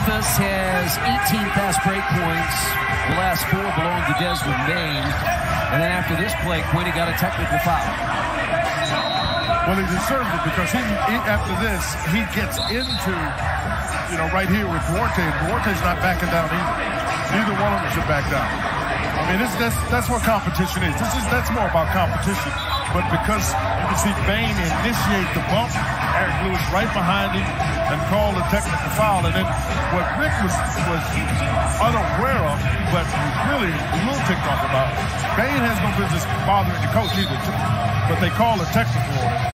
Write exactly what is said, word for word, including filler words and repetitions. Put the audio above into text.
Memphis has eighteen fast break points, the last four belong to Desmond Bane. And then after this play, Quinn, he got a technical foul. Well, he deserved it because he, he after this, he gets into, you know, right here with Duarte. Duarte's not backing down either. Neither one of them should back down. I mean, this, that's, that's what competition is. This is. That's more about competition. But because you can see Bane initiate the bump, Eric Lewis right behind him and call a technical foul. And then what Rick was, was unaware of, but really a little ticked off about, Bane has no business bothering the coach either, but they call a technical order.